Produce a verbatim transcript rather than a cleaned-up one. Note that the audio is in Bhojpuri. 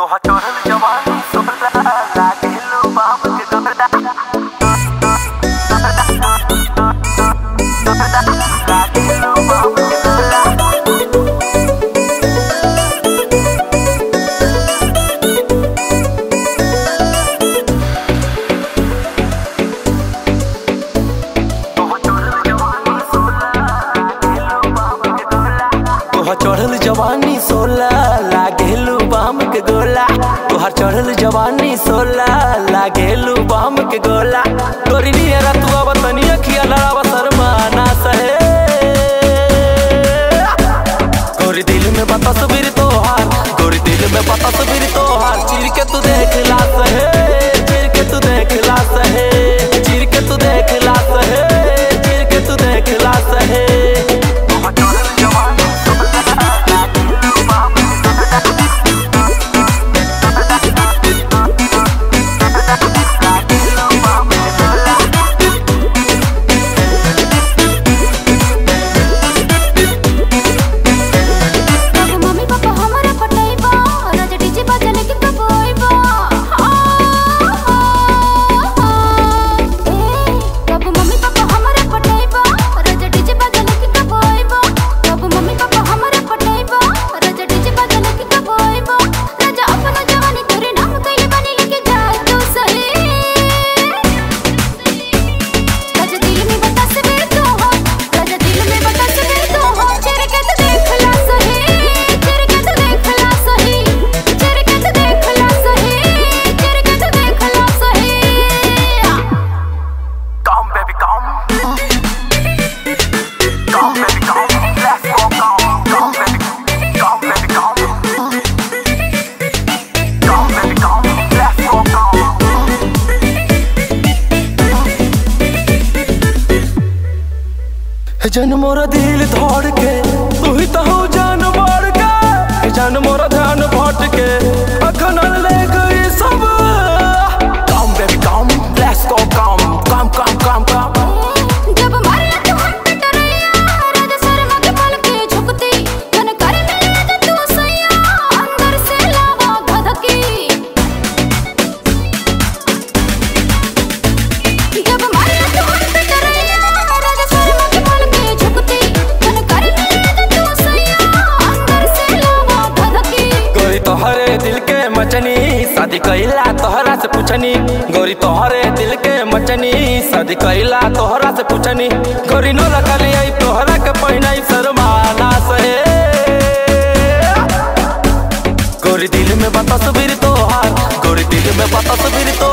तोहा चढ़ल जवानी सोला लागेलो बाप के गबड़ा लागेलो बाप के गबड़ा चढ़ल जवानी सोला लागेलू बाम के गोला तोहर चढ़ल जवानी सोला लागेलू बाम के गोला तोरी नियरा तू अब तनी अखिया लड़ावा शर्मा ना सहे गोरी दिल में बता सबीर तोहार गोरी दिल में बता सबीर तोहार चीर के तू देख ला सहे चीर के तू देख ला सहे चीर के तू देख ला सहे चीर के तू देख ला सहे जन मोरा दिल धड़ के तू ही तो हो जान बढ़ के जन मोरा ध्यान भट के अखन ले गई सब come baby come let's go कम कम कम कम कम जब मारे तू हट डरिया राजा शर्मा के पल के झुकती मन करे मिले तू सैया अंदर से लावा धधकी जब मारे तू हट डरिया राजा शर्मा के पल के झुकती मन करे मिले तू सैया अंदर से लावा धधकी गोरी तोहरे दिल के मचनी शादी कइला तोहरा से पूछनी गोरी तोहरे दिल के मचनी शादी कइला तोहरा से पूछनी गोरी नो रखली आई तोहरा के पहिनाई शर्मा ना सहे गोरी दिल में बता सबीर तोहार गोरी दिल में बता सबीर तो